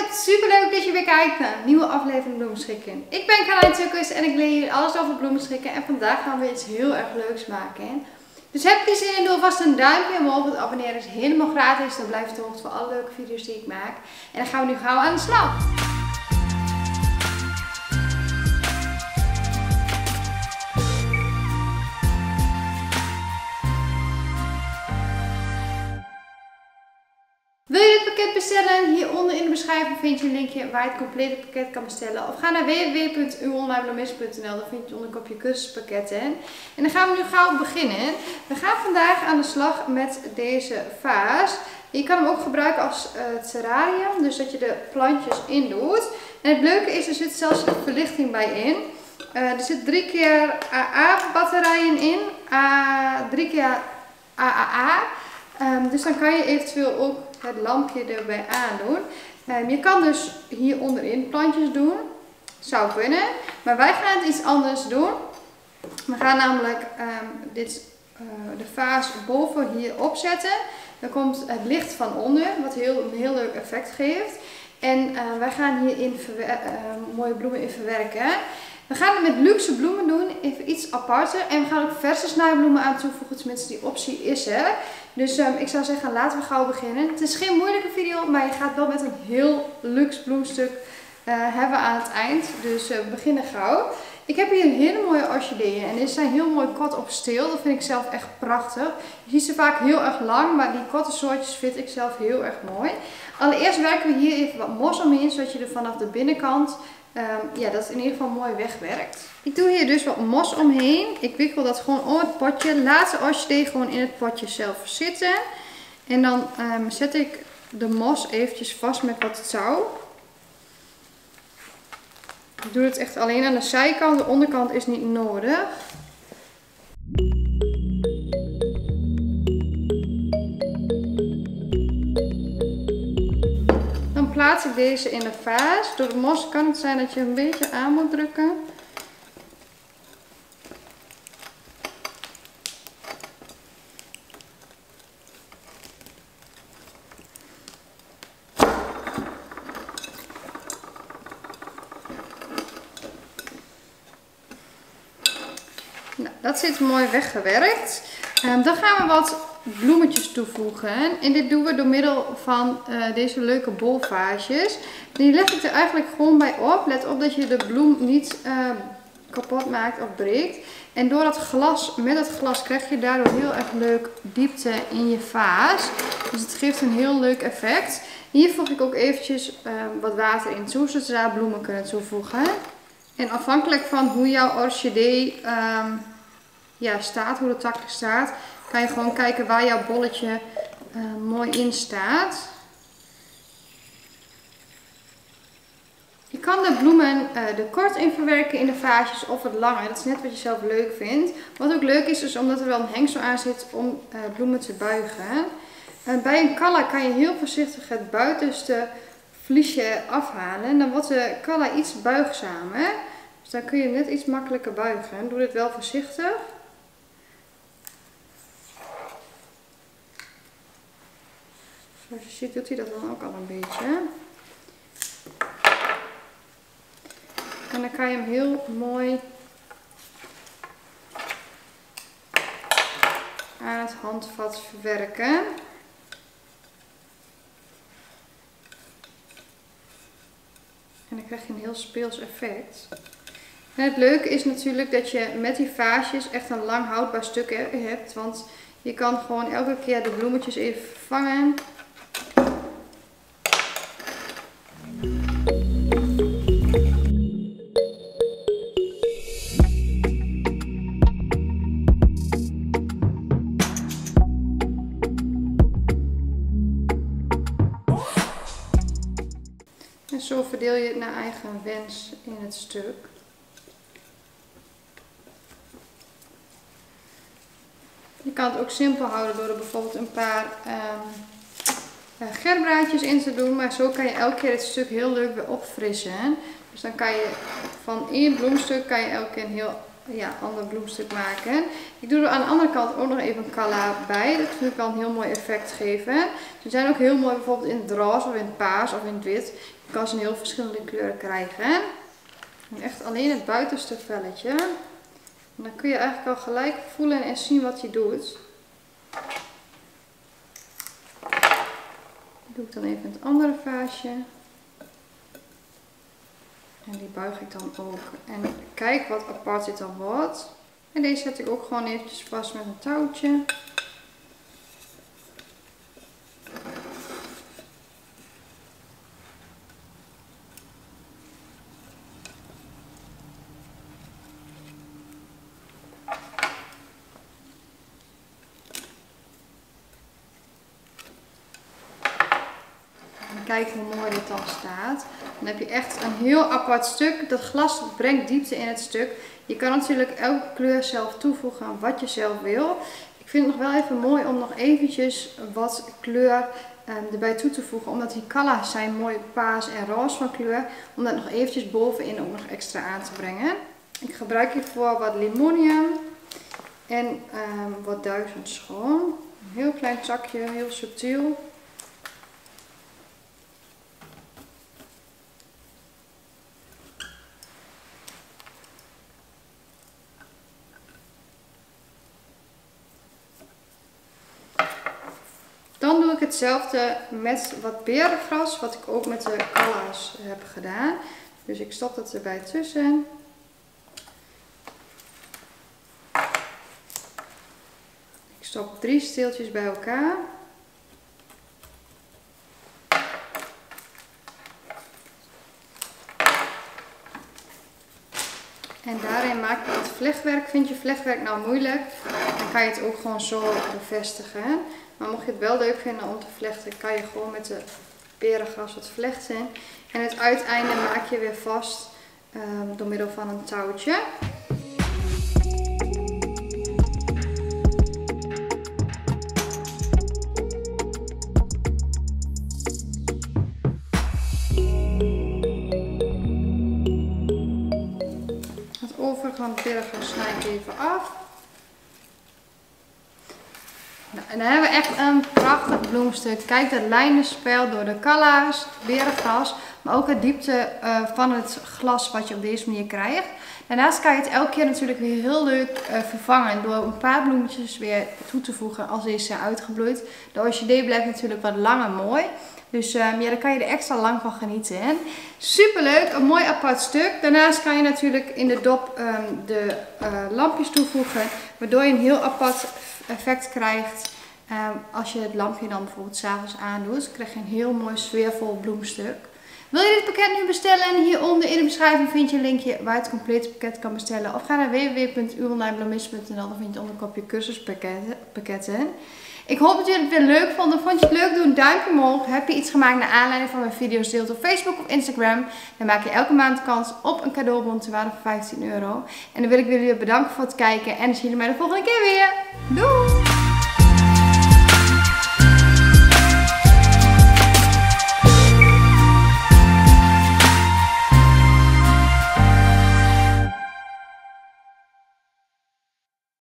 super leuk dat je weer kijkt naar een nieuwe aflevering Bloemenschikken. Ik ben Carlijn Tukkers en ik leer jullie alles over bloemenschikken. En vandaag gaan we iets heel erg leuks maken. Dus heb je zin in, doe alvast een duimpje omhoog. Het abonneren is helemaal gratis. Dan blijf je op de hoogte van alle leuke video's die ik maak. En dan gaan we nu gauw aan de slag. Wil je dit pakket bestellen? Hieronder in de beschrijving vind je een linkje waar je het complete pakket kan bestellen. Of ga naar www.uwonlinebloemist.nl, dan vind je onder kopje cursuspakketten. En dan gaan we nu gauw beginnen. We gaan vandaag aan de slag met deze vaas. Je kan hem ook gebruiken als terrarium, dus dat je de plantjes in doet. En het leuke is, er zit zelfs een verlichting bij in. Er zit 3 keer AA batterijen in, 3 keer AAA. Dus dan kan je eventueel ook het lampje erbij aandoen. Je kan dus hier onderin plantjes doen. Zou kunnen. Maar wij gaan het iets anders doen. We gaan namelijk de vaas boven hier opzetten. Dan komt het licht van onder, wat een heel leuk effect geeft. En wij gaan hierin mooie bloemen in verwerken. We gaan het met luxe bloemen doen, even iets aparter. En we gaan ook verse snijbloemen aan toevoegen, tenminste die optie is er. Dus ik zou zeggen, laten we gauw beginnen. Het is geen moeilijke video, maar je gaat wel met een heel luxe bloemstuk hebben aan het eind. Dus we beginnen gauw. Ik heb hier hele mooie orchideeën en deze zijn heel mooi kort op steel. Dat vind ik zelf echt prachtig. Je ziet ze vaak heel erg lang, maar die korte soortjes vind ik zelf heel erg mooi. Allereerst werken we hier even wat mos omheen, zodat je er vanaf de binnenkant dat het in ieder geval mooi wegwerkt. Ik doe hier dus wat mos omheen. Ik wikkel dat gewoon om het potje. Laat de orchidee gewoon in het potje zelf zitten. En dan zet ik de mos eventjes vast met wat touw. Ik doe het echt alleen aan de zijkant. De onderkant is niet nodig. Dan plaats ik deze in de vaas. Door de mos kan het zijn dat je een beetje aan moet drukken. Nou, dat zit mooi weggewerkt. Dan gaan we wat bloemetjes toevoegen. En dit doen we door middel van deze leuke bolvaasjes. Die leg ik er eigenlijk gewoon bij op. Let op dat je de bloem niet kapot maakt of breekt. En door dat glas, met het glas krijg je daardoor heel erg leuk diepte in je vaas. Dus het geeft een heel leuk effect. Hier voeg ik ook eventjes wat water in toe, zodat we daar bloemen kunnen toevoegen. En afhankelijk van hoe jouw orchidee staat, hoe de tak staat, kan je gewoon kijken waar jouw bolletje mooi in staat. Je kan de bloemen er kort in verwerken in de vaasjes of wat langer. Dat is net wat je zelf leuk vindt. Wat ook leuk is omdat er wel een hengsel aan zit om bloemen te buigen. Bij een calla kan je heel voorzichtig het buitenste vliesje afhalen. En dan wordt de calla iets buigzamer. Dus dan kun je net iets makkelijker buigen. Doe dit wel voorzichtig. Zoals je ziet doet hij dat dan ook al een beetje. En dan kan je hem heel mooi aan het handvat verwerken. En dan krijg je een heel speels effect. En het leuke is natuurlijk dat je met die vaasjes echt een lang houdbaar stuk hebt. Want je kan gewoon elke keer de bloemetjes even vervangen. En zo verdeel je het naar eigen wens in het stuk. Je kan het ook simpel houden door er bijvoorbeeld een paar gerbraadjes in te doen. Maar zo kan je elke keer het stuk heel leuk weer opfrissen. Dus dan kan je van één bloemstuk elke keer een heel ander bloemstuk maken. Ik doe er aan de andere kant ook nog even een kala bij. Dat vind ik wel een heel mooi effect geven. Ze zijn ook heel mooi bijvoorbeeld in het roze of in het paars of in het wit. Je kan ze in heel verschillende kleuren krijgen. En echt alleen het buitenste velletje. En dan kun je eigenlijk al gelijk voelen en zien wat je doet. Dat doe ik dan even in het andere vaasje. En die buig ik dan ook. En kijk wat apart dit dan wordt. En deze zet ik ook gewoon eventjes vast met een touwtje. Kijk hoe mooi dit dan staat. Dan heb je echt een heel apart stuk. Dat glas brengt diepte in het stuk. Je kan natuurlijk elke kleur zelf toevoegen wat je zelf wil. Ik vind het nog wel even mooi om nog eventjes wat kleur erbij toe te voegen. Omdat die kala's zijn mooi paars en roze van kleur. Om dat nog eventjes bovenin ook nog extra aan te brengen. Ik gebruik hiervoor wat limonium en wat duizendschoon. Een heel klein zakje, heel subtiel. Dan doe ik hetzelfde met wat berengras, wat ik ook met de kala's heb gedaan. Dus ik stop dat erbij tussen. Ik stop 3 steeltjes bij elkaar. En daarin maak ik het vlechtwerk. Vind je vlechtwerk nou moeilijk, dan kan je het ook gewoon zo bevestigen. Maar mocht je het wel leuk vinden om te vlechten, kan je gewoon met de berengras wat vlechten. En het uiteinde maak je weer vast door middel van een touwtje. Het overige van het berengras snij ik even af. Nou, en dan hebben we echt een prachtig bloemstuk. Kijk, dat lijnenspel door de kala's, het berengras, maar ook de diepte van het glas wat je op deze manier krijgt. Daarnaast kan je het elke keer natuurlijk weer heel leuk vervangen door een paar bloemetjes weer toe te voegen als deze zijn uitgebloeid. De orchidee blijft natuurlijk wat lang en mooi. Dus ja, daar kan je er extra lang van genieten. Super leuk, een mooi apart stuk. Daarnaast kan je natuurlijk in de dop de lampjes toevoegen, waardoor je een heel apart effect krijgt. Als je het lampje dan bijvoorbeeld 's avonds aandoet, krijg je een heel mooi sfeervol bloemstuk. Wil je dit pakket nu bestellen? En hieronder in de beschrijving vind je een linkje waar je het complete pakket kan bestellen. Of ga naar www.uonlinebloemist.nl, dan vind je het onderkopje cursuspakketten. Ik hoop dat jullie het weer leuk vonden. Vond je het leuk? Doe een duimpje omhoog. Heb je iets gemaakt naar aanleiding van mijn video's? Deel het op Facebook of Instagram. Dan maak je elke maand kans op een cadeaubon ter waarde van €15. En dan wil ik jullie bedanken voor het kijken. En dan zien jullie mij de volgende keer weer. Doei!